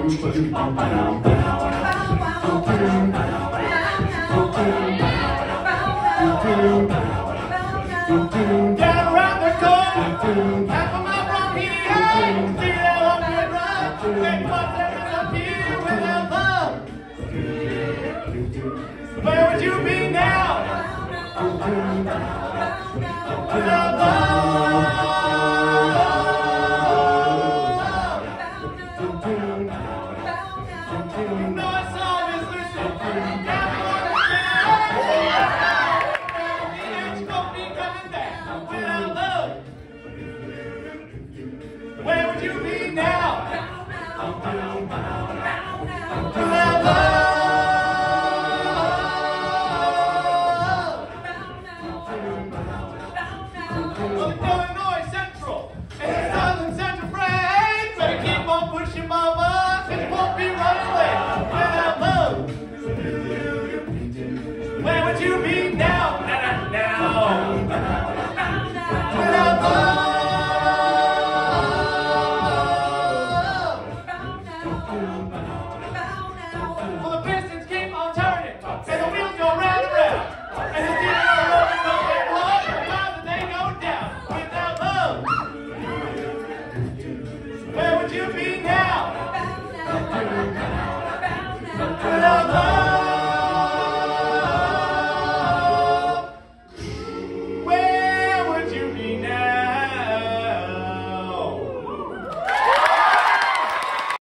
Down around the corner, half of my bronchial, see that one good run, make my seconds appear without love. Where would you be now? Without love. Where would you be now?